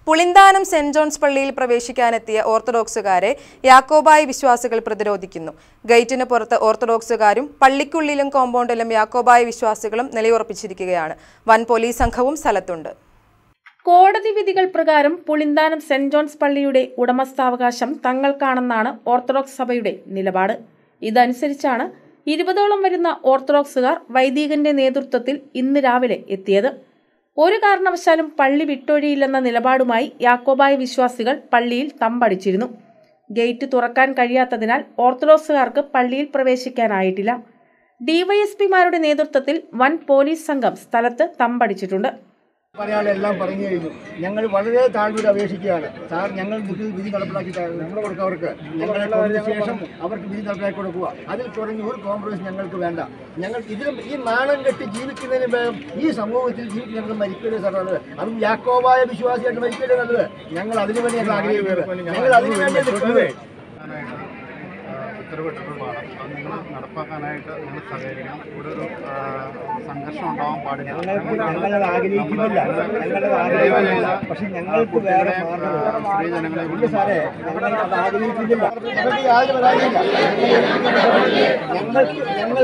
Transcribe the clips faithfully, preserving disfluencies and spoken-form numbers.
Pulinthanam saint John's പള്ളിയിൽ പ്രവേശിക്കാനെത്തിയ ഓർത്തഡോക്സുകാരെ യാക്കോബായ വിശ്വാസികൾ പ്രതിരോധിക്കുന്നു. ഗേറ്റിന് പുറത്ത് ഓർത്തഡോക്സുകാരും പള്ളിക്കുള്ളിലും കോമ്പൗണ്ടിലും യാക്കോബായ വിശ്വാസികളും നിലയുറപ്പിച്ചിരിക്കുകയാണ്. വൻ പോലീസ് സംഘവും സ്ഥലത്തുണ്ട്. കോടതി വിധികൾ പ്രകാരം പുളിന്താനം സെന്റ് ജോൺസ് പള്ളിയുടെ ഉടമസ്ഥാവകാശം തങ്ങൾക്കാണെന്നാണ് ഓർത്തഡോക്സ് സഭയുടെ നിലപാട്. ഇതനുസരിച്ചാണ് ഇരുപതോളം വരുന്ന ഓർത്തഡോക്സുകാർ വൈദികന്റെ നേതൃത്വത്തിൽ ഇന്ന് രാവിലെ എത്തിയത്. ഒരു കാരണവശാലും പള്ളി വിട്ടൊഴിയില്ലെന്ന നിലപാടുമായി യാക്കോബായ വിശ്വാസികൾ പള്ളിയിൽ തമ്പടിച്ചിരുന്നു. ഗേറ്റ് തുറക്കാൻ കഴിയാത്തതിനാൽ ഓർത്തഡോക്സുകാർക്ക് പള്ളിയിൽ പ്രവേശിക്കാനായിട്ടില്ല. ഡിവൈഎസ്പിമാരുടെ നേതൃത്വത്തിൽ വൻ പോലീസ് സംഘം സ്ഥലത്ത് തമ്പടിച്ചിട്ടുണ്ട്. പറയാനെല്ലാം പറഞ്ഞു കഴിഞ്ഞു. ഞങ്ങൾ വളരെ താഴ്മയോടെ അപേക്ഷിക്കുകയാണ്. സാർ, ഞങ്ങൾ വിധി നടപ്പിലാക്കി നമ്മൾ കൊടുക്കുക. അവർക്ക് ഞങ്ങളെ കൊണ്ട ശേഷം അവർക്ക് വിധി നടപ്പിലാക്കി കൊടുക്കുക. അതിൽ തുടങ്ങി ഒരു കോംപ്രമൈസ് ഞങ്ങൾക്ക് വേണ്ട. ഞങ്ങൾ ഇതിലും ഈ നാണം കെട്ടി ജീവിക്കുന്നതിന് വേഗം ഈ സമൂഹത്തിൽ ജീവിക്കുന്നത് മരിക്കരുത് സാർ. നല്ലത് അതും യാക്കോബായ വിശ്വാസിയായിട്ട് മരിക്കരുത് നല്ലത്. ഞങ്ങൾ അതിനുവേണ്ടി ഞങ്ങൾ ആഗ്രഹിക്കുന്നത്. ഞങ്ങൾ അതിനുവേണ്ടി നിൽക്കുന്നത്. ഉത്തരവിട്ടിട്ടുള്ളതാണ്. അത് നിങ്ങൾ നടപ്പാക്കാനായിട്ട് നിങ്ങൾ സഹകരിക്കണം. ഇവിടെ ഒരു സംഘർഷം ഉണ്ടാവാൻ പാടില്ല. ഞങ്ങളത് ആഗ്രഹിക്കുന്നില്ല. ഞങ്ങളത് ആഗ്രഹിക്കുന്നില്ല. പക്ഷെ ഞങ്ങൾക്ക് വേറെ സ്ത്രീജനങ്ങളെ കൊണ്ട് സാറേ ഞങ്ങളത് ആഗ്രഹിക്കുന്നില്ല. ഞങ്ങൾക്ക് യാതൊരു പരാതിയില്ല. ഞങ്ങൾക്ക്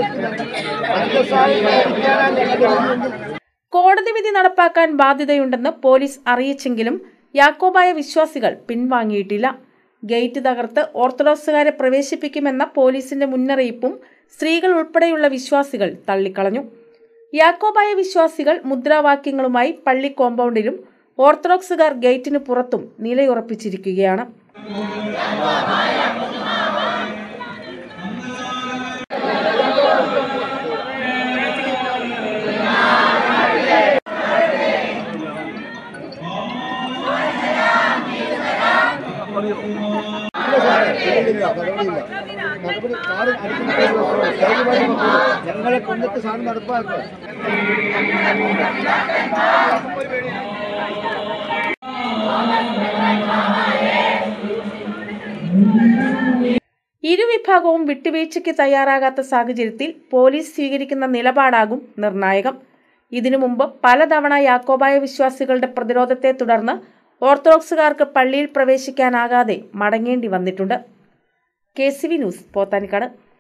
ഞങ്ങൾക്ക് കോടതി വിധി നടപ്പാക്കാൻ ബാധ്യതയുണ്ടെന്ന് പോലീസ് അറിയിച്ചെങ്കിലും യാക്കോബായ വിശ്വാസികൾ പിൻവാങ്ങിയിട്ടില്ല. ഗേറ്റ് തകർത്ത് ഓർത്തഡോക്സുകാരെ പ്രവേശിപ്പിക്കുമെന്ന പോലീസിന്റെ മുന്നറിയിപ്പും സ്ത്രീകൾ ഉൾപ്പെടെയുള്ള വിശ്വാസികൾ തള്ളിക്കളഞ്ഞു. യാക്കോബായ വിശ്വാസികൾ മുദ്രാവാക്യങ്ങളുമായി പള്ളി കോമ്പൗണ്ടിലും ഓർത്തഡോക്സുകാർ ഗേറ്റിന് പുറത്തും നിലയുറപ്പിച്ചിരിക്കുകയാണ്. ഞങ്ങളെ കൊണ്ടിട്ട് സാധനം നടപ്പാക്കുക. ഇരുവിഭാഗവും വിട്ടുവീഴ്ചയ്ക്ക് തയ്യാറാകാത്ത സാഹചര്യത്തിൽ പോലീസ് സ്വീകരിക്കുന്ന നിലപാടാകും നിർണായകം. ഇതിനു മുമ്പ് പലതവണ യാക്കോബായ വിശ്വാസികളുടെ പ്രതിരോധത്തെ തുടർന്ന് ഓർത്തഡോക്സുകാർക്ക് പള്ളിയിൽ പ്രവേശിക്കാനാകാതെ മടങ്ങേണ്ടി വന്നിട്ടുണ്ട്. K C V news, Pothanikkad.